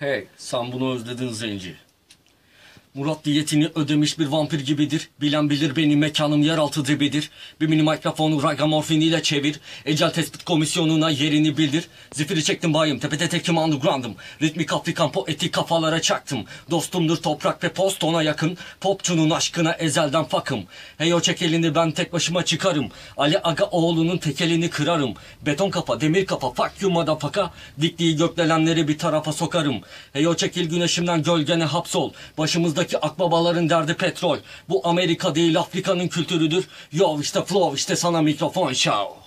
Hey, sen bunu özledin Zenci. Murat diyetini ödemiş bir vampir gibidir. Bilen bilir benim mekanım yeraltı dibidir. Bir mini mikrofonu ragamorfiniyle çevir. Ecel tespit komisyonuna yerini bildir. Zifiri çektim bayım, tepede tekim underground'ım. Ritmik Afrikan poetik kafalara çaktım. Dostumdur toprak ve post ona yakın. Popçunun aşkına ezelden fakım. Hey o çek elini ben tek başıma çıkarım. Ali Aga oğlunun tekelini kırarım. Beton kafa, demir kafa, fuck you motherfucker. Diktiği gökdelenleri bir tarafa sokarım. Hey o çekil güneşimden gölgene hapsol. Başımızda akbabaların derdi petrol. Bu Amerika değil Afrika'nın kültürüdür. Yo işte flow işte sana mikrofon show.